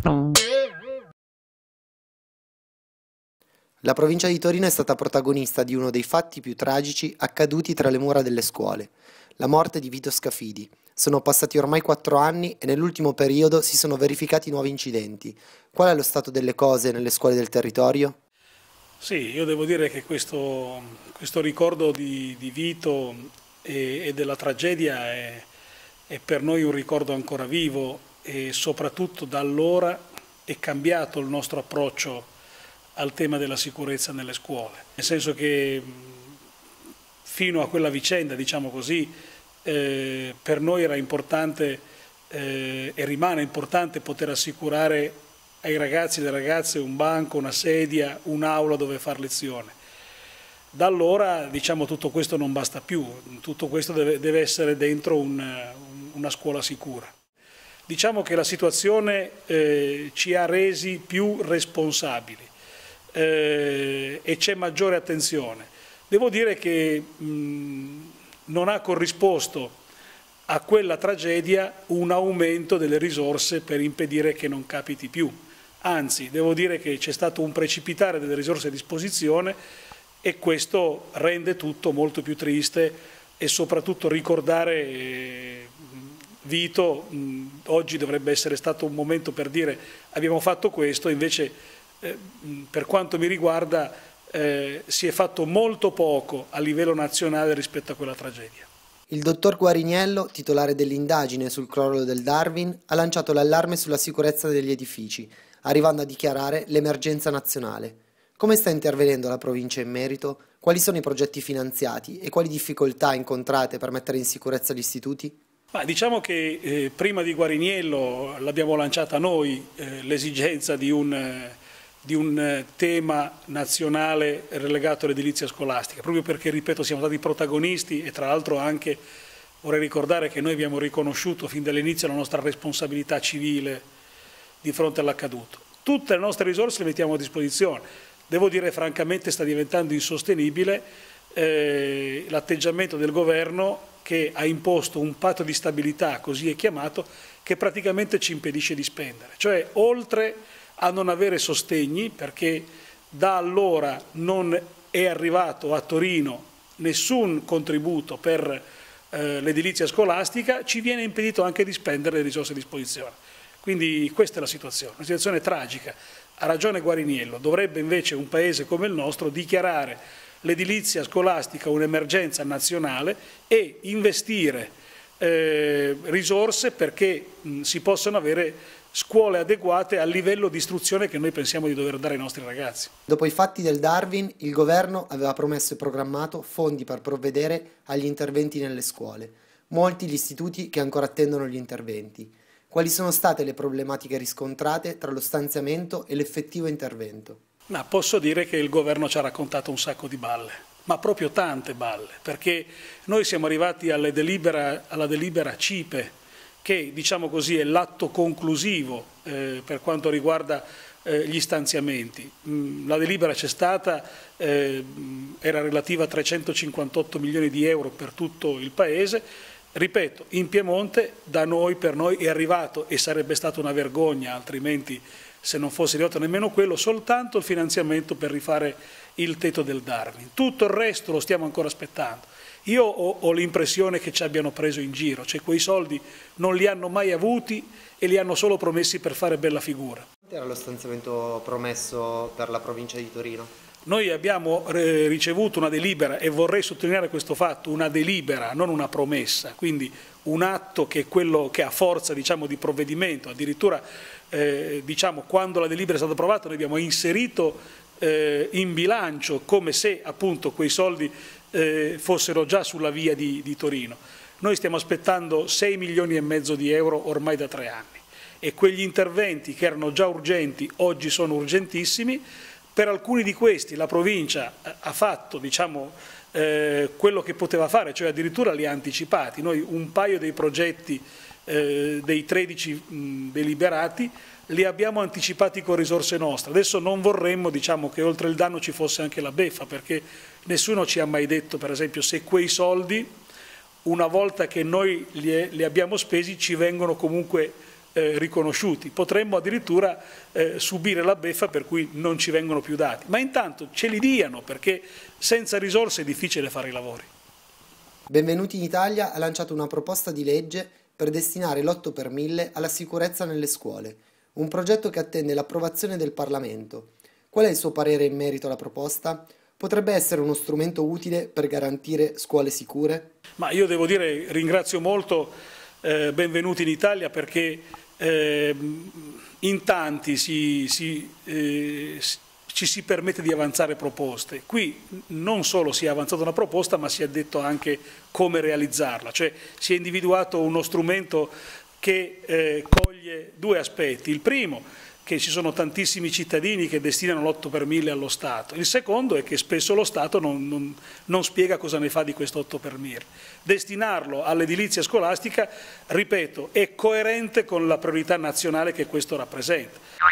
La provincia di Torino è stata protagonista di uno dei fatti più tragici accaduti tra le mura delle scuole, la morte di Vito Scafidi. Sono passati ormai 4 anni e nell'ultimo periodo si sono verificati nuovi incidenti. Qual è lo stato delle cose nelle scuole del territorio? Sì, io devo dire che questo ricordo di Vito e della tragedia è per noi un ricordo ancora vivo e soprattutto da allora è cambiato il nostro approccio al tema della sicurezza nelle scuole. Nel senso che fino a quella vicenda, diciamo così, per noi era importante e rimane importante poter assicurare ai ragazzi e alle ragazze un banco, una sedia, un'aula dove far lezione. Da allora, diciamo, tutto questo non basta più, tutto questo deve essere dentro una scuola sicura. Diciamo che la situazione ci ha resi più responsabili e c'è maggiore attenzione. Devo dire che non ha corrisposto a quella tragedia un aumento delle risorse per impedire che non capiti più. Anzi, devo dire che c'è stato un precipitare delle risorse a disposizione e questo rende tutto molto più triste e soprattutto ricordare Vito, oggi dovrebbe essere stato un momento per dire abbiamo fatto questo, invece per quanto mi riguarda si è fatto molto poco a livello nazionale rispetto a quella tragedia. Il dottor Guariniello, titolare dell'indagine sul crollo del Darwin, ha lanciato l'allarme sulla sicurezza degli edifici, arrivando a dichiarare l'emergenza nazionale. Come sta intervenendo la provincia in merito? Quali sono i progetti finanziati e quali difficoltà incontrate per mettere in sicurezza gli istituti? Ma diciamo che prima di Guariniello l'abbiamo lanciata noi l'esigenza di un tema nazionale relegato all'edilizia scolastica, proprio perché, ripeto, siamo stati protagonisti e tra l'altro anche vorrei ricordare che noi abbiamo riconosciuto fin dall'inizio la nostra responsabilità civile di fronte all'accaduto. Tutte le nostre risorse le mettiamo a disposizione. Devo dire francamente sta diventando insostenibile l'atteggiamento del governo che ha imposto un patto di stabilità, così è chiamato, che praticamente ci impedisce di spendere. Cioè, oltre a non avere sostegni, perché da allora non è arrivato a Torino nessun contributo per l'edilizia scolastica, ci viene impedito anche di spendere le risorse a disposizione. Quindi questa è la situazione, una situazione tragica. Ha ragione Guariniello, dovrebbe invece un paese come il nostro dichiarare l'edilizia scolastica un'emergenza nazionale e investire risorse perché si possano avere scuole adeguate al livello di istruzione che noi pensiamo di dover dare ai nostri ragazzi. Dopo i fatti del Darwin, il governo aveva promesso e programmato fondi per provvedere agli interventi nelle scuole. Molti gli istituti che ancora attendono gli interventi. Quali sono state le problematiche riscontrate tra lo stanziamento e l'effettivo intervento? Ma posso dire che il governo ci ha raccontato un sacco di balle, ma proprio tante balle, perché noi siamo arrivati alla delibera CIPE, che diciamo così è l'atto conclusivo per quanto riguarda gli stanziamenti. La delibera c'è stata, era relativa a 358 milioni di euro per tutto il Paese. Ripeto, in Piemonte da noi, per noi è arrivato, e sarebbe stata una vergogna altrimenti se non fosse arrivato nemmeno quello, soltanto il finanziamento per rifare il tetto del Darwin. Tutto il resto lo stiamo ancora aspettando. Io ho l'impressione che ci abbiano preso in giro, cioè quei soldi non li hanno mai avuti e li hanno solo promessi per fare bella figura. Quanto era lo stanziamento promesso per la provincia di Torino? Noi abbiamo ricevuto una delibera, e vorrei sottolineare questo fatto, una delibera, non una promessa, quindi un atto che è quello che ha forza, diciamo, di provvedimento. Addirittura diciamo, quando la delibera è stata approvata noi abbiamo inserito in bilancio come se appunto quei soldi fossero già sulla via di Torino. Noi stiamo aspettando 6 milioni e mezzo di euro ormai da 3 anni e quegli interventi che erano già urgenti oggi sono urgentissimi. Per alcuni di questi la provincia ha fatto, diciamo, quello che poteva fare, cioè addirittura li ha anticipati. Noi un paio dei progetti dei 13 deliberati li abbiamo anticipati con risorse nostre. Adesso non vorremmo, diciamo, che oltre il danno ci fosse anche la beffa, perché nessuno ci ha mai detto, per esempio, se quei soldi, una volta che noi li abbiamo spesi, ci vengono comunque riconosciuti, potremmo addirittura subire la beffa per cui non ci vengono più dati, ma intanto ce li diano, perché senza risorse è difficile fare i lavori. Benvenuti in Italia ha lanciato una proposta di legge per destinare l'8 per 1000 alla sicurezza nelle scuole, un progetto che attende l'approvazione del Parlamento. Qual è il suo parere in merito alla proposta? Potrebbe essere uno strumento utile per garantire scuole sicure? Ma io devo dire, ringrazio molto Benvenuti in Italia, perché in tanti ci si permette di avanzare proposte. Qui non solo si è avanzata una proposta, ma si è detto anche come realizzarla, cioè si è individuato uno strumento che coglie due aspetti. Il primo, che ci sono tantissimi cittadini che destinano l'8 per 1000 allo Stato. Il secondo è che spesso lo Stato non spiega cosa ne fa di questo 8 per 1000. Destinarlo all'edilizia scolastica, ripeto, è coerente con la priorità nazionale che questo rappresenta.